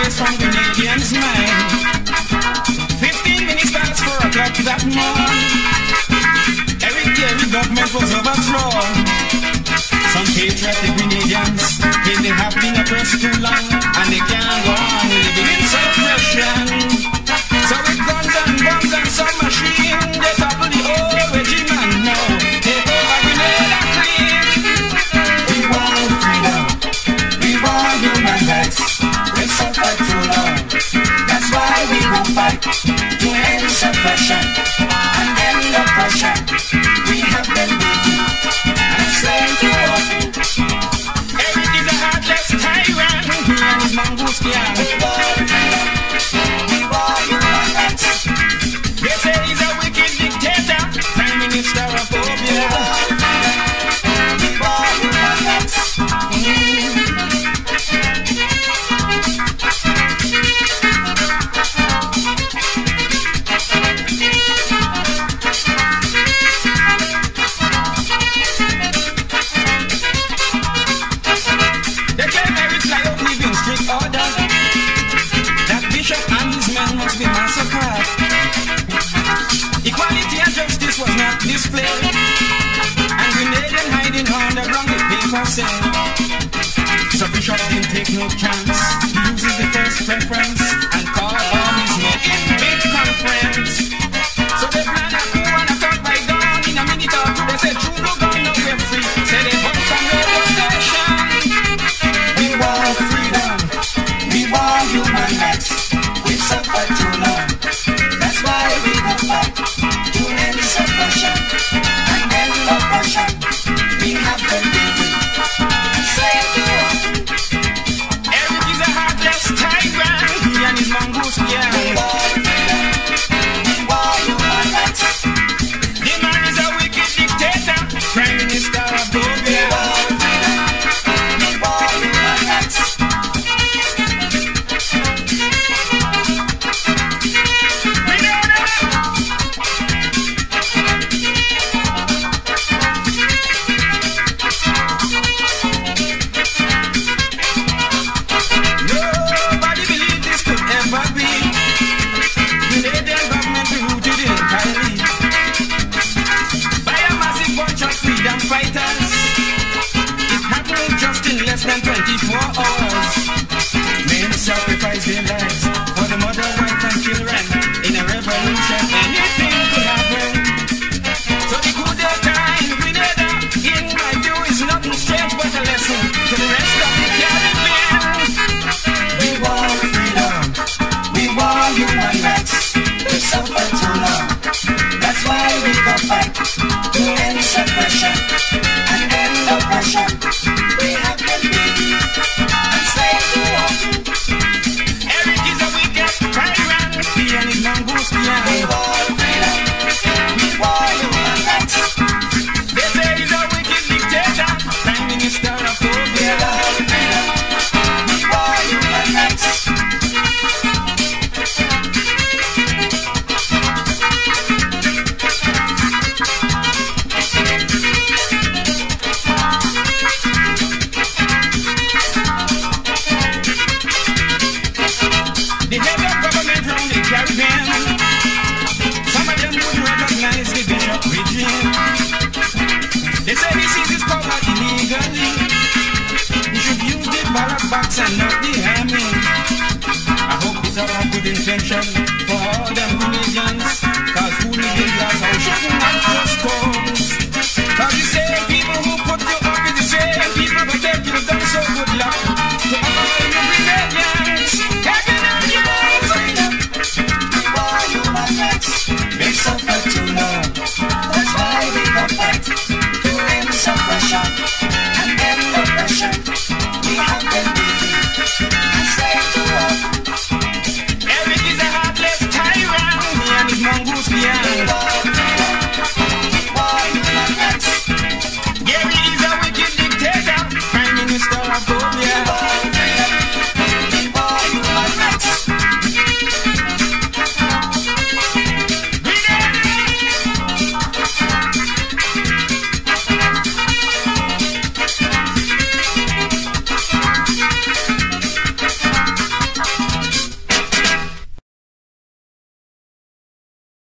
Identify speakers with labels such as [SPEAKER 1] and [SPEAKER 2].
[SPEAKER 1] erased from Canadians' mind. 15 minutes past 4 o'clock that morn, every government was overthrown. Some patriotic Canadians claim they have been oppressed too long, and they can't go on living in suppression. So with guns and bombs and submachine, they topple the whole regime and now take over Grenada clean. We want freedom, we want human rights. We've suffered too long, that's why we will fight to end suppression and end oppression. We have been beaten and slain too often. Eric is a heartless tyrant, he and his mongoose gang. We want freedom, we want human rights. They say he's a wicked dictator, Prime Minister of Phobia. We want human rights. Equality and justice was not displayed, and Grenadian hiding underground the paper said. So Bishop didn't take no chance, he uses the first preference and call all his men in big conference. So they plan a coup and a talk by dawn. In a minute or two they say true no gun, no we're free. Say they want some radio station. We want freedom, we want human rights. We've suffered too long, that's why we will fight to end suppression and end oppression. We have been beaten and slain too often. Eric is a heartless tyrant, he and his mongoose gang. We want freedom, we want human rights. The man is a wicked dictator, Prime Minister of Phobia. We want freedom, we want human rights. Than 24 hours, men sacrifice their lives for the mother, wife and children. In a revolution, anything could happen. So the coup d'etat in Grenada, in my view, is nothing strange but a lesson to the rest of the Caribbean. We want freedom, we want human rights. We suffered too long, that's why we go fight to end suppression and end oppression. We have been beaten and slain too often. Eric is a wicked tyrant, he and his mongoose gang. We want freedom, we want human rights. They say he's a wicked dictator, Prime Minister of Phobia. We want freedom, we want human rights. The head of government round the Caribbean, some of them wouldn't recognize the bishop regime. They say he seizes power illegally. He should use the ballot box and not the army. I hope these are all good intention for all them Grenadians, cause who live in glass house shouldn't have just stones. Cause the same people who put you up is the same people who take you down, so good luck to all you Grenadians. We've suffered too long, that's why we go fight to end suppression and end oppression.